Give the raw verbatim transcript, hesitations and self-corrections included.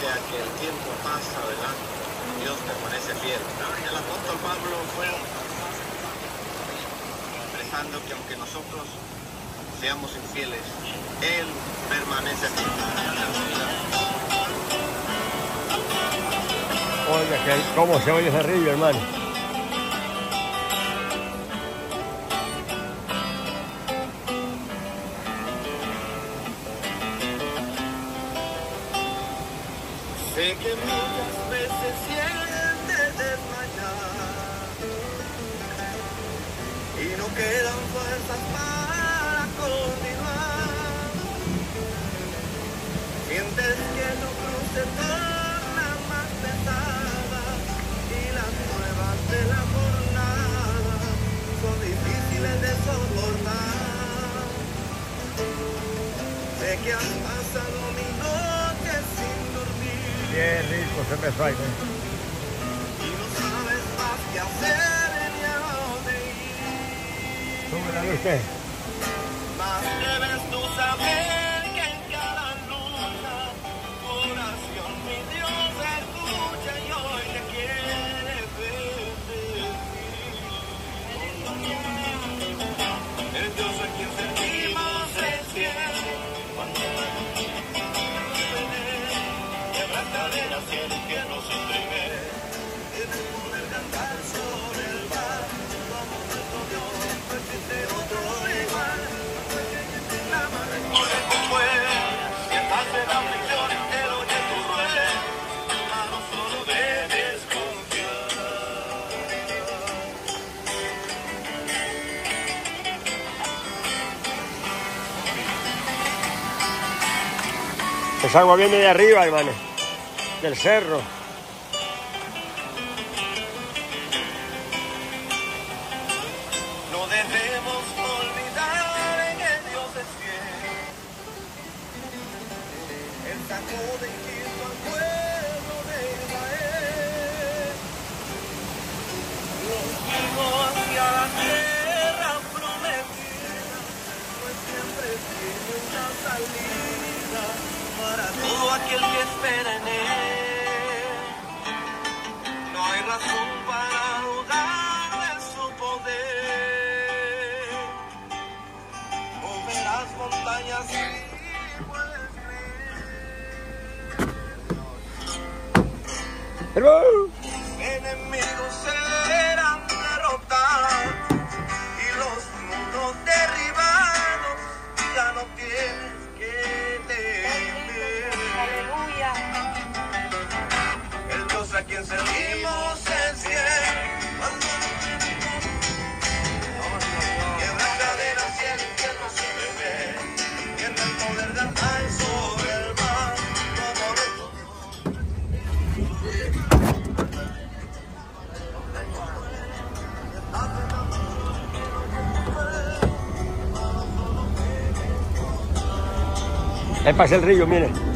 pese a que el tiempo pasa, ¿verdad? Dios permanece fiel. El apóstol Pablo fue expresando que aunque nosotros seamos infieles, Él permanece fiel. Oiga, que cómo se oye ese río, hermano. Sé que muchas veces sientes desmayar y no quedan fuerzas para continuar. Sientes que tu cruz se torna más pesada y las pruebas de la jornada son difíciles de soportar. Sé que has pasado mi noche sin dormir. Qué rico se me suena. Y no sabes más qué hacer ni a dónde ir. Súbela usted. Mas debes tú saber que en cada lucha, tu oración, mi Dios, escucha y hoy te quiere bendecir. El Dios a quien servimos es fiel. Cuando quebra cadenas, cielo que no se entregue, tiene el poder de andar sobre el mar. Como nuestro Dios, no existe otro igual. Clama, responde con fuego, si estás en aflicción, Él oye tu ruego. Hermano, solo debes confiar. Esa agua viene de arriba, hermano. Del cerro. No debemos olvidar que Dios es fiel. Él sacó de Egipto al pueblo de Israel. Los guió hacia la tierra prometida, pues siempre tiene una salida para todo aquel que espera en Él. No hay razón para dudar de su poder. Mover las montañas y puedes creer. ¡Hermano! Enemigos serán derrotados y los muros derribados. Ya no tienes que temer. Aleluya. El Dios a quien servimos es fiel. Quiebra cadenas y el infierno se ve. Tiene el poder de andar sobre el mar. Como Ahí pasa el río, miren.